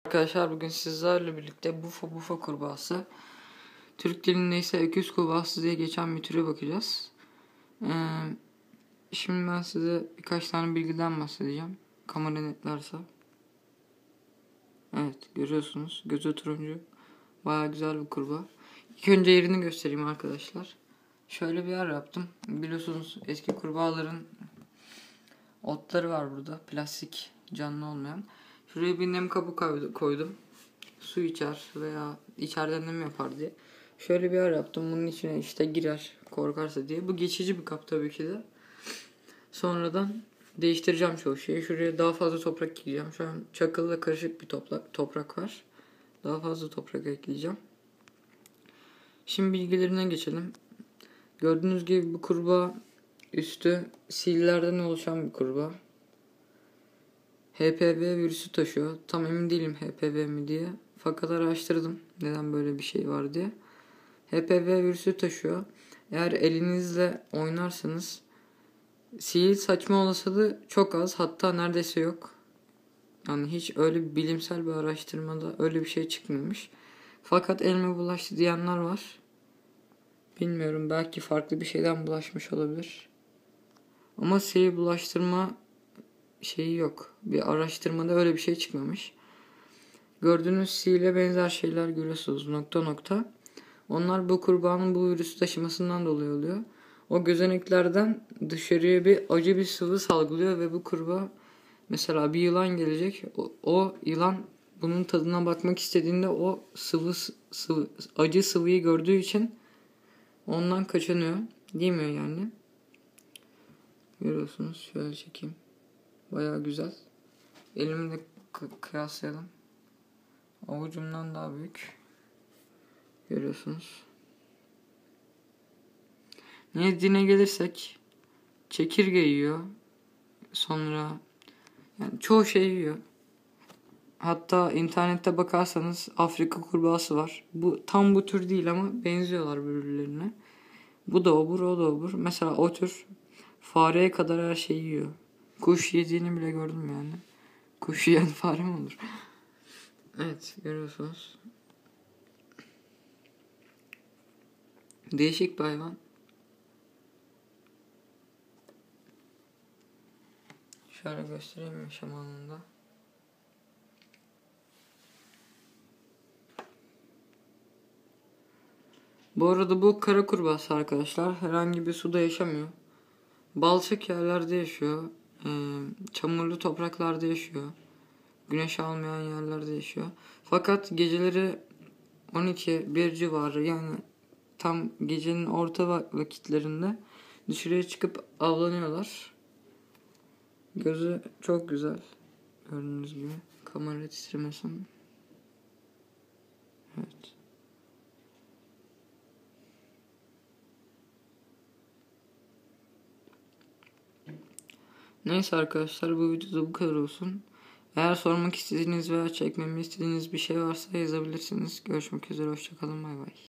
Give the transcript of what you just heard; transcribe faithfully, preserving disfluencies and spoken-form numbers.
Arkadaşlar bugün sizlerle birlikte Bufa Bufa kurbağası, Türk dilinde ise öküz kurbağası diye geçen bir türe bakacağız. Ee, şimdi ben size birkaç tane bilgiden bahsedeceğim. Kamera netlerse. Evet, görüyorsunuz, gözü turuncu, baya güzel bir kurbağa. İlk önce yerini göstereyim arkadaşlar. Şöyle bir yer yaptım. Biliyorsunuz eski kurbağaların otları var burada, plastik, canlı olmayan. Şuraya bir nem kabı koydum. Su içer veya içeriden nem yapar diye. Şöyle bir yer yaptım. Bunun içine işte girer korkarsa diye. Bu geçici bir kap tabii ki de. Sonradan değiştireceğim çoğu şeyi. Şuraya daha fazla toprak ekleyeceğim. Şu an çakılla karışık bir toprak, toprak var. Daha fazla toprak ekleyeceğim. Şimdi bilgilerine geçelim. Gördüğünüz gibi bu kurbağa üstü sillerden oluşan bir kurbağa. H P V virüsü taşıyor. Tam emin değilim H P V mi diye. Fakat araştırdım neden böyle bir şey var diye. H P V virüsü taşıyor. Eğer elinizle oynarsanız sil saçma olasılığı çok az, hatta neredeyse yok. Yani hiç öyle bir bilimsel bir araştırmada öyle bir şey çıkmamış. Fakat elime bulaştı diyenler var. Bilmiyorum, belki farklı bir şeyden bulaşmış olabilir. Ama sil bulaştırma şeyi yok. Bir araştırmada öyle bir şey çıkmamış. Gördüğünüz sihirle benzer şeyler görüyorsunuz nokta nokta. Onlar bu kurbağanın bu virüsü taşımasından dolayı oluyor. O gözeneklerden dışarıya bir acı bir sıvı salgılıyor ve bu kurbağa, mesela bir yılan gelecek. O, o yılan bunun tadına bakmak istediğinde o sıvı, sıvı acı sıvıyı gördüğü için ondan kaçınıyor. Yemiyor yani. Görüyorsunuz, şöyle çekeyim. Bayağı güzel. Elimle kıyaslayalım. Avucumdan daha büyük. Görüyorsunuz. Ne yediğine gelirsek, çekirge yiyor. Sonra yani çoğu şey yiyor. Hatta internette bakarsanız Afrika kurbağası var. Bu tam bu tür değil ama benziyorlar birbirlerine. Bu da obur, o da obur. Mesela o tür fareye kadar her şeyi yiyor. Kuş yediğini bile gördüm yani. Kuş yiyen fare mi olur? Evet, görüyorsunuz. Değişik bir hayvan. Şöyle göstereyim yaşam alanında. Bu arada bu kara kurbağası arkadaşlar. Herhangi bir suda yaşamıyor. Balçık yerlerde yaşıyor. E, çamurlu topraklarda yaşıyor. Güneş almayan yerlerde yaşıyor. Fakat geceleri on iki bir civarı, yani tam gecenin orta vakitlerinde dışarıya çıkıp avlanıyorlar. Gözü çok güzel. Gördüğünüz gibi. Kamera titremesin. Evet. Neyse arkadaşlar, bu videoda bu kadar olsun. Eğer sormak istediğiniz veya çekmemi istediğiniz bir şey varsa yazabilirsiniz. Görüşmek üzere, hoşçakalın, bay bay.